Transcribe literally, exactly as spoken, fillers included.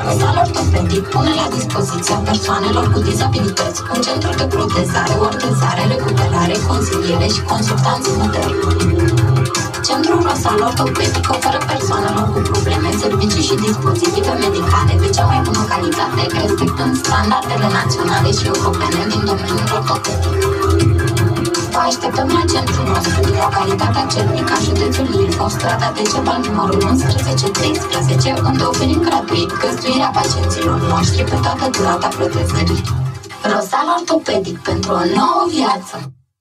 Rosal Ortopedic pune la dispoziția persoanelor cu dizabilități un centru de protezare, ortezare, recuperare, consiliere și consultanță modernă. Centrul Rosal Ortopedic oferă persoanelor cu probleme, servicii și dispozitive medicale de cea mai bună calitate, respectând standardele naționale și europene din domeniul ortopedic. Vă așteptăm la centrul nostru din localitatea Cernica, județul Ilfov, strada Decebal numărul unsprezece treisprezece, unde oferim gratuit găzduirea pacienților noștri pe toată durata protezării. Rosal Ortopedic, pentru o nouă viață!